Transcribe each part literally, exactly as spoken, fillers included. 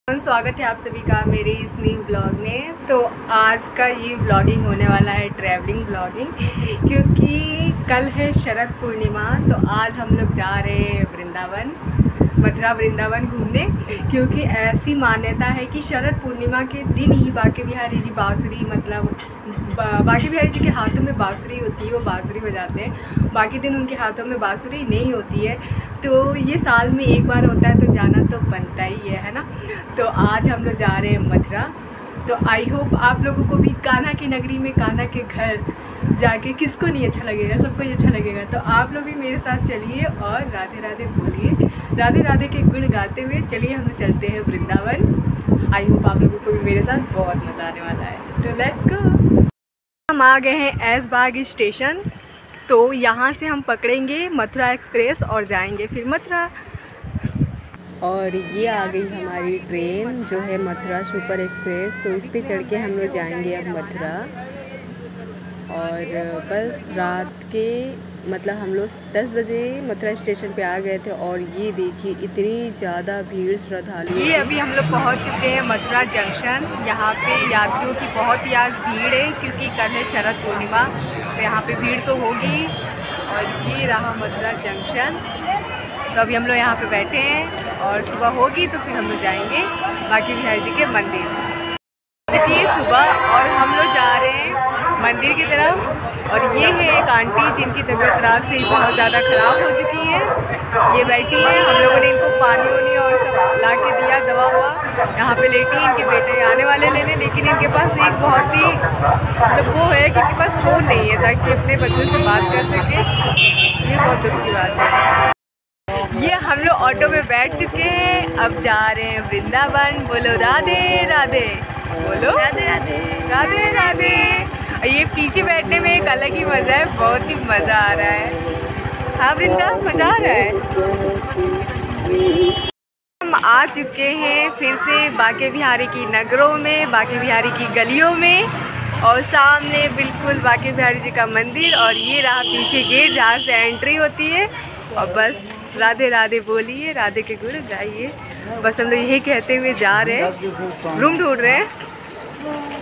स्वागत है आप सभी का मेरे इस न्यू ब्लॉग में। तो आज का ये ब्लॉगिंग होने वाला है ट्रैवलिंग ब्लॉगिंग, क्योंकि कल है शरद पूर्णिमा। तो आज हम लोग जा रहे हैं वृंदावन, मथुरा वृंदावन घूमने, क्योंकि ऐसी मान्यता है कि शरद पूर्णिमा के दिन ही बांके बिहारी जी बांसुरी मतलब बांके बिहारी जी के हाथों में बांसुरी होती है, वो बांसुरी बजाते हैं। बाकी दिन उनके हाथों में बांसुरी नहीं होती है। तो ये साल में एक बार होता है, तो जाना तो बनता ही है है ना। तो आज हम लोग जा रहे हैं मथुरा। तो आई होप आप लोगों को भी कान्हा की नगरी में, कान्हा के घर जाके किसको नहीं अच्छा लगेगा, सबको ही अच्छा लगेगा। तो आप लोग भी मेरे साथ चलिए और राधे राधे बोलिए, राधे राधे के गुण गाते हुए चलिए हम लोग चलते हैं वृंदावन। आई होप आप लोगों को भी मेरे साथ बहुत मज़ा आने वाला है। तो लेट्स गो। हम आ गए हैं ऐशबाग स्टेशन। तो यहाँ से हम पकड़ेंगे मथुरा एक्सप्रेस और जाएंगे फिर मथुरा। और ये आ गई हमारी ट्रेन जो है मथुरा सुपर एक्सप्रेस। तो इस पे चढ़ के हम लोग जाएंगे अब मथुरा। और बस रात के मतलब हम लोग दस बजे मथुरा स्टेशन पे आ गए थे। और ये देखिए इतनी ज़्यादा भीड़ श्रद्धालु। ये अभी हम लोग पहुंच चुके हैं मथुरा जंक्शन। यहाँ पे यात्रियों की बहुत ही आज भीड़ है, क्योंकि कल है शरद पूर्णिमा। तो यहाँ पे भीड़ तो होगी। और ये रहा मथुरा जंक्शन। तो अभी हम लोग यहाँ पे बैठे हैं और सुबह होगी तो फिर हम लोग जाएंगे बांके बिहारी जी के मंदिर। चुकी है सुबह और हम लोग जा रहे हैं मंदिर की तरफ। और ये है एक आंटी जिनकी तबीयत रात से बहुत ज़्यादा ख़राब हो चुकी है। ये बैठी है, हम लोगों ने इनको पानी वानी और सब ला के दिया, दवा हुआ। यहाँ पे लेटी है, इनके बेटे आने वाले लेने, लेकिन इनके पास एक बहुत ही मतलब वो है कि इनके पास फ़ोन नहीं है ताकि अपने बच्चों से बात कर सके। ये बहुत दुख की बात है। ये हम लोग ऑटो में बैठ चुके हैं, अब जा रहे हैं वृंदावन। बोलो राधे राधे, बोलो राधे राधे, राधे राधे। ये पीछे बैठने में एक अलग ही मज़ा है, बहुत ही मज़ा आ रहा है। हाँ वृंदा, मज़ा आ रहा है। हम आ चुके हैं फिर से बांके बिहारी की नगरों में, बांके बिहारी की गलियों में। और सामने बिल्कुल बांके बिहारी जी का मंदिर। और ये रहा पीछे गेट जहाँ से एंट्री होती है। और बस राधे राधे बोलिए, राधे के गुण गाइए। बस हम लोग यही कहते हुए जा रहे हैं, रूम ढूंढ रहे हैं।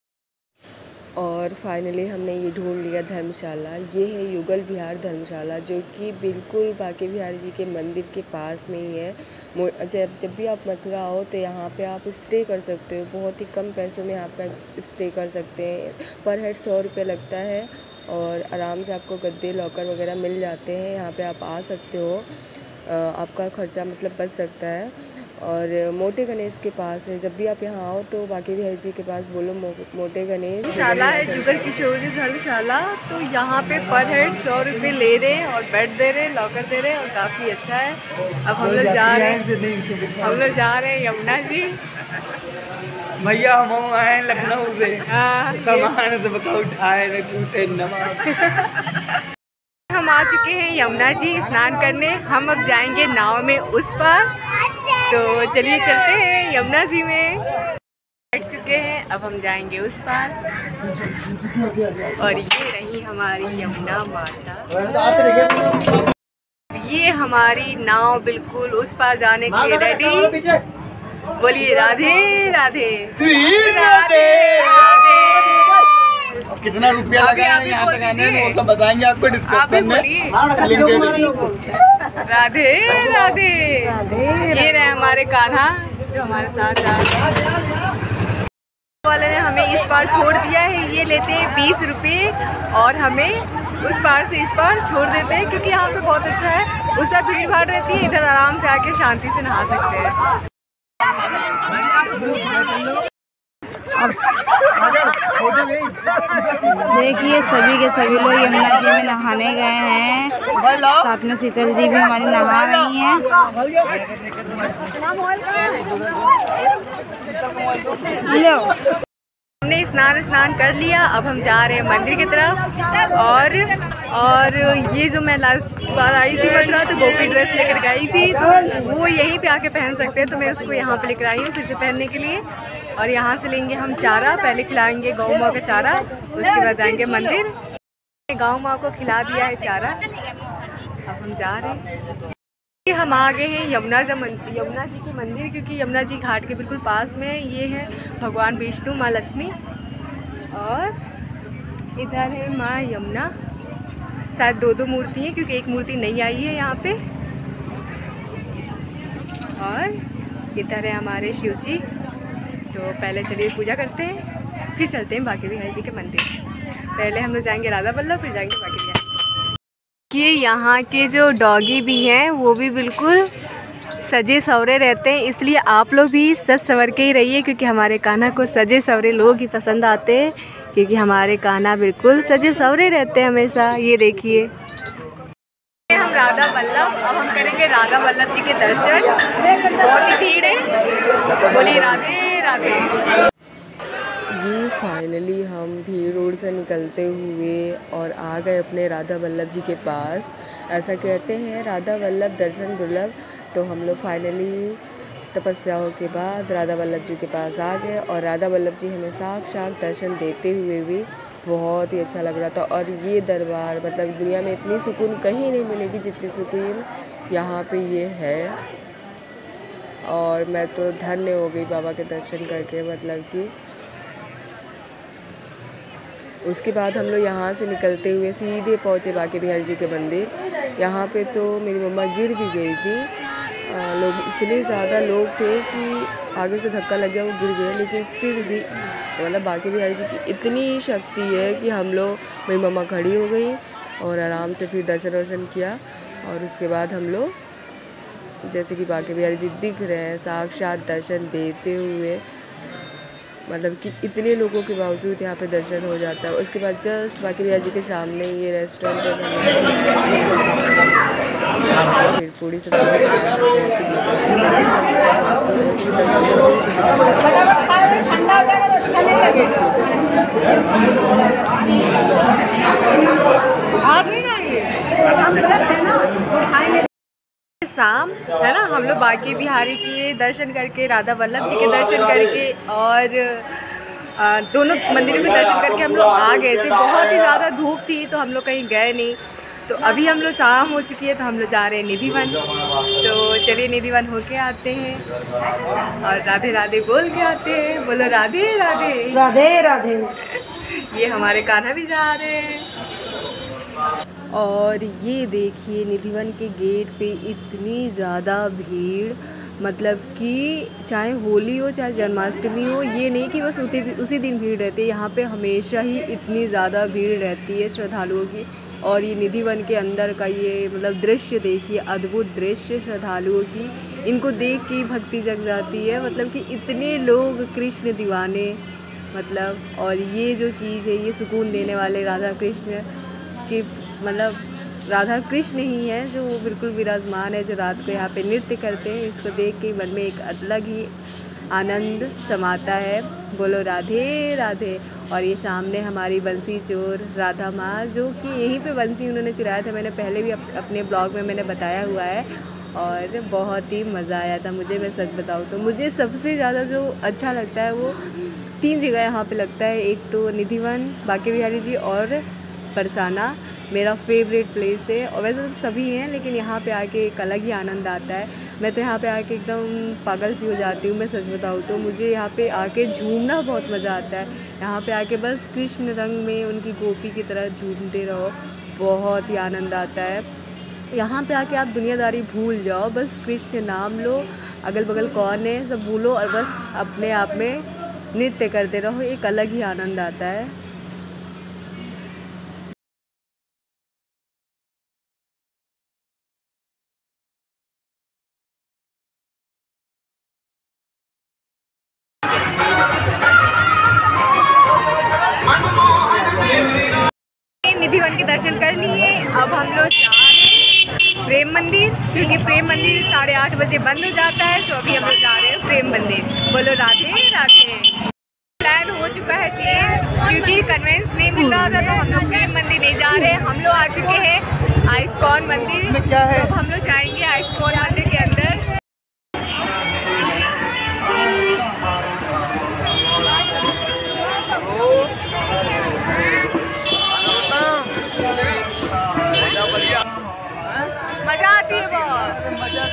और फाइनली हमने ये ढूंढ लिया धर्मशाला। ये है युगल विहार धर्मशाला, जो कि बिल्कुल बांके बिहारी जी के मंदिर के पास में ही है। जब जब भी आप मथुरा आओ तो यहाँ पे आप स्टे कर सकते हो। बहुत ही कम पैसों में आप स्टे कर सकते हैं। पर हेड सौ रुपये लगता है और आराम से आपको गद्दे लॉकर वगैरह मिल जाते हैं। यहाँ पे आप आ सकते हो, आपका खर्चा मतलब बच सकता है। और मोटे गणेश के पास है। जब भी आप यहाँ आओ तो बांके बिहारी जी के पास बोलो मो, मोटे गणेश शाला है, जुगल किशोरी धर्मशाला। तो यहाँ पे पर हेड सौ रुपये ले रहे हैं और बेड दे रहे हैं, लॉकर दे रहे हैं और काफ़ी अच्छा है। अब हम लोग जा रहे हैं, हम लोग जा रहे हैं यमुना जी। भैया हम आए लखनऊ से, सामान से बता उठाए पूछे नमक। हम आ चुके हैं यमुना जी स्नान करने। हम अब जाएंगे नाव में उस पार। तो चलिए चलते हैं यमुना जी में। बैठ चुके हैं, अब हम जाएंगे उस पार। और ये रही हमारी यमुना माता। ये हमारी नाव बिल्कुल उस पार जाने के लिए रेडी। बोलिए राधे राधे, राधे राधे। कितना रुपया लगा है यहाँ तक आने में वो सब बताएंगे आपको डिस्क्रिप्शन में। राधे राधे। ये रहे हमारे कान्हा जो हमारे साथ जा रहे हैं। वाले ने हमें इस पार छोड़ दिया है। ये लेते हैं बीस रुपये और हमें उस पार से इस पार छोड़ देते हैं, क्योंकि यहाँ पे बहुत अच्छा है। उस पार भीड़ भाड़ रहती है, इधर आराम से आके शांति से नहा सकते हैं। देखिए सभी के सभी लोग यमुना जी में नहाने गए हैं। साथ में शीतल जी भी हमारी नहा रही हैं। लो हमने स्नान स्नान कर लिया। अब हम जा रहे हैं मंदिर की तरफ। और और ये जो मैं लास्ट बार आई थी मथुरा तो गोपी ड्रेस लेकर गई थी, तो वो यहीं पे आके पहन सकते हैं। तो मैं उसको यहाँ पे लेकर आई हूँ फिर से पहनने के लिए। और यहाँ से लेंगे हम चारा, पहले खिलाएंगे गौ माँ का चारा, उसके बाद जाएंगे मंदिर। गौ माँ को खिला दिया है चारा, अब हम जा रहे हैं। कि हम आ गए हैं यमुना जी यमुना जी के मंदिर, क्योंकि यमुना जी घाट के बिल्कुल पास में ये है भगवान विष्णु, माँ लक्ष्मी, और इधर है माँ यमुना। शायद दो दो मूर्ति हैं क्योंकि एक मूर्ति नहीं आई है यहाँ पे। और इधर है हमारे शिव जी। तो पहले चलिए पूजा करते हैं, फिर चलते हैं बांके बिहारी जी के मंदिर। पहले हम लोग जाएंगे राधा वल्लभ, फिर जाएंगे बांके बिहारी। कि यहाँ के जो डॉगी भी हैं वो भी बिल्कुल सजे सवरे रहते हैं, इसलिए आप लोग भी सज सवर के ही रहिए, क्योंकि हमारे कान्हा को सजे सवरे लोग ही पसंद आते हैं, क्योंकि हमारे कान्हा बिल्कुल सजे सवरे रहते हैं हमेशा। ये देखिए हम राधा वल्लभ, अब हम करेंगे राधा वल्लभ जी के दर्शन। बहुत ही भीड़ है, बोलिए राधे राधे। ये फाइनली हम भीड़ रोड से निकलते हुए और आ गए अपने राधा वल्लभ जी के पास। ऐसा कहते हैं राधा वल्लभ दर्शन दुर्लभ। तो हम लोग फाइनली तपस्याओं के बाद राधा वल्लभ जी के पास आ गए, और राधा वल्लभ जी हमें साक्षात दर्शन देते हुए भी बहुत ही अच्छा लग रहा था। और ये दरबार मतलब दुनिया में इतनी सुकून कहीं नहीं मिलेगी जितनी सुकून यहाँ पे ये है। और मैं तो धन्य हो गई बाबा के दर्शन करके। मतलब कि उसके बाद हम लोग यहाँ से निकलते हुए सीधे पहुँचे बांके बिहारी जी के मंदिर। यहाँ पे तो मेरी मम्मा गिर भी गई थी। आ, लोग इतने ज़्यादा लोग थे कि आगे से धक्का लग गया, वो गिर गए। लेकिन फिर भी मतलब बांके बिहारी जी की इतनी शक्ति है कि हम लोग, मेरी मम्मा खड़ी हो गई और आराम से फिर दर्शन वर्शन किया। और उसके बाद हम लोग जैसे कि बांके बिहारी जी दिख रहे हैं साक्षात दर्शन देते हुए, मतलब कि इतने लोगों के बावजूद यहाँ पे दर्शन हो जाता है। उसके बाद जस्ट बांके बिहारी जी के सामने ये रेस्टोरेंट है, फिर पूरी सब्जी शाम है ना, हम लोग बांके बिहारी के दर्शन करके, राधा वल्लभ जी के दर्शन करके और आ, दोनों मंदिरों के दर्शन करके हम लोग आ गए थे। बहुत ही ज़्यादा धूप थी तो हम लोग कहीं गए नहीं। तो अभी हम लोग शाम हो चुकी है तो हम लोग जा रहे हैं निधिवन। तो चलिए निधिवन होके आते हैं और राधे राधे बोल के आते हैं। बोलो राधे राधे राधे राधे। ये हमारे कान्हा भी जा रहे हैं। और ये देखिए निधिवन के गेट पे इतनी ज़्यादा भीड़, मतलब कि चाहे होली हो चाहे जन्माष्टमी हो, ये नहीं कि बस उसी उसी दिन भीड़ रहती है। यहाँ पे हमेशा ही इतनी ज़्यादा भीड़ रहती है श्रद्धालुओं की। और ये निधिवन के अंदर का ये मतलब दृश्य देखिए, अद्भुत दृश्य श्रद्धालुओं की, इनको देख के भक्ति जग जाती है। मतलब कि इतने लोग कृष्ण दीवाने, मतलब और ये जो चीज़ है ये सुकून देने वाले राधा कृष्ण की, मतलब राधा कृष्ण ही है जो बिल्कुल विराजमान है, जो रात को यहाँ पे नृत्य करते हैं। इसको देख के मन में एक अलग ही आनंद समाता है। बोलो राधे राधे। और ये सामने हमारी बंसी चोर राधा माँ, जो कि यहीं पे बंसी उन्होंने चुराया था। मैंने पहले भी अप, अपने ब्लॉग में मैंने बताया हुआ है और बहुत ही मज़ा आया था मुझे। मैं सच बताऊँ तो मुझे सबसे ज़्यादा जो अच्छा लगता है वो तीन जगह यहाँ पे लगता है। एक तो निधिवन, बांके बिहारी जी और बरसाना मेरा फेवरेट प्लेस है। और वैसे तो सभी हैं लेकिन यहाँ पे आके एक अलग ही आनंद आता है। मैं तो यहाँ पे आके एकदम पागल सी हो जाती हूँ। मैं सच बताऊँ तो मुझे यहाँ पे आके झूमना बहुत मज़ा आता है। यहाँ पे आके बस कृष्ण रंग में उनकी गोपी की तरह झूमते रहो, बहुत ही आनंद आता है। यहाँ पे आके आप दुनियादारी भूल जाओ, बस कृष्ण नाम लो, अगल बगल कौन है सब भूलो और बस अपने आप में नृत्य करते रहो, एक अलग ही आनंद आता है। निधिवन के दर्शन कर लिए। अब हम लोग जा रहे हैं प्रेम मंदिर, क्योंकि प्रेम मंदिर साढ़े आठ बजे बंद हो जाता है। तो अभी हम लोग जा रहे हैं प्रेम मंदिर। बोलो राधे राधे। प्लान हो चुका है चेंज, क्योंकि कन्वेंस नहीं मिल रहा था तो हम लोग प्रेम मंदिर नहीं जा रहे हैं। हम लोग आ चुके हैं आइस्कॉन मंदिर। क्या है? तो हम लोग जाएंगे आइस्कॉन मंदिर के अंदर। मजा आती है बहुत।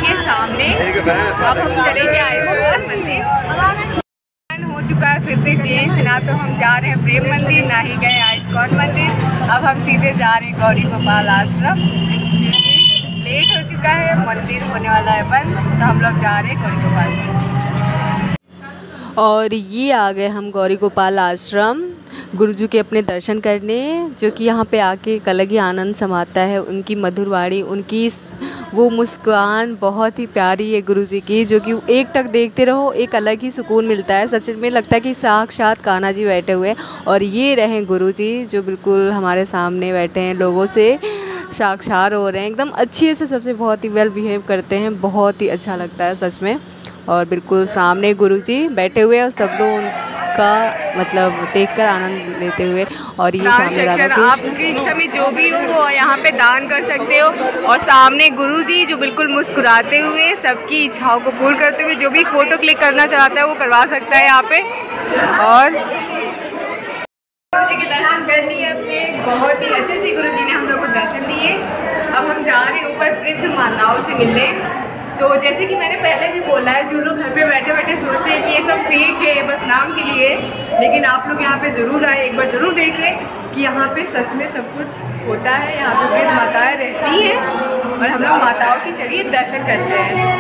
के सामने। अब हम चलेंगे आइस्कॉन मंदिर। हो चुका है फिर से चेंज, ना तो हम जा रहे हैं प्रेम मंदिर, ना ही गए आइस्कॉन मंदिर। अब हम सीधे जा रहे हैं गौरी गोपाल आश्रम, क्योंकि लेट हो चुका है, मंदिर होने वाला है बंद, तो हम लोग जा रहे हैं गौरी गोपाल जी। और ये आ गए हम गौरी गोपाल आश्रम गुरुजी के अपने दर्शन करने, जो कि यहाँ पे आके एक अलग ही आनंद समाता है। उनकी मधुर वाणी, उनकी वो मुस्कान बहुत ही प्यारी है गुरुजी की, जो कि एक टक देखते रहो एक अलग ही सुकून मिलता है। सच में लगता है कि साक्षात कान्हा जी बैठे हुए हैं। और ये रहे गुरुजी जो बिल्कुल हमारे सामने बैठे हैं, लोगों से साक्षात हो रहे हैं, एकदम अच्छे से सबसे बहुत ही वेल बिहेव करते हैं, बहुत ही अच्छा लगता है सच में। और बिल्कुल सामने गुरुजी बैठे हुए हैं और सब लोग उनका मतलब देखकर आनंद लेते हुए। और ये सामने राधा कृष्ण, आपकी इच्छा में जो भी हो वो यहाँ पे दान कर सकते हो। और सामने गुरुजी जो बिल्कुल मुस्कुराते हुए सबकी इच्छाओं को पूर्ण करते हुए, जो भी फोटो क्लिक करना चाहता है वो करवा सकता है यहाँ पे। और गुरुजी के दर्शन कर लिए अपने, बहुत ही अच्छे से गुरुजी ने हम लोग को दर्शन दिए। अब हम जा रहे हैं ऊपर वृद्ध माताओं से मिलने। तो जैसे कि मैंने पहले भी बोला है, जो लोग घर पे बैठे बैठे सोचते हैं कि ये सब फेक है बस नाम के लिए, लेकिन आप लोग यहाँ पे ज़रूर आए, एक बार ज़रूर देखें कि यहाँ पे सच में सब कुछ होता है। यहाँ पे वृद्ध माताएं रहती हैं और हम लोग माताओं की चलिए दर्शन करते हैं।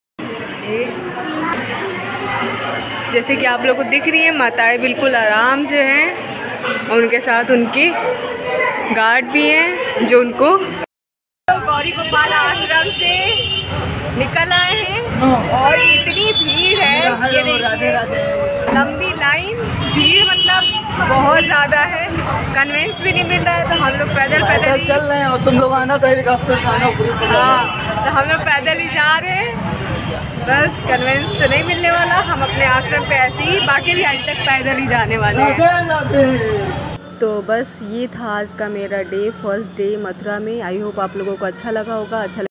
जैसे कि आप लोग को दिख रही हैं, माताएं बिल्कुल आराम से हैं और उनके साथ उनके गार्ड भी हैं जो उनको गौरी गोपाल आश्रम से निकल आए हैं। और इतनी भीड़ है, ये देखिए लंबी लाइन, भीड़ मतलब बहुत ज़्यादा है, कन्वेंस भी नहीं मिल रहा है, तो हम लोग पैदल पैदल ही चल रहे हैं। और तुम लोग आना तो हेलीकॉप्टर से आना। हाँ, तो हम लोग पैदल ही जा रहे हैं, बस कन्वेंस तो नहीं मिलने वाला। हम अपने आश्रम पे ऐसे ही बाकी भी आज तक पैदल ही जाने वाले हैं। तो बस ये था आज का मेरा डे, फर्स्ट डे मथुरा में। आई होप आप लोगों को अच्छा लगा होगा। अच्छा